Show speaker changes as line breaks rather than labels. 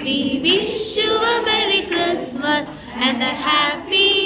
We wish you a Merry Christmas and a Happy